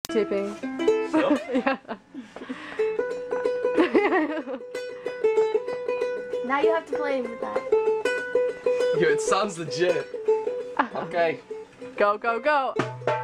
Taping. So? Yeah. Now you have to play with that. Yo, it sounds legit. Okay. Go, go, go.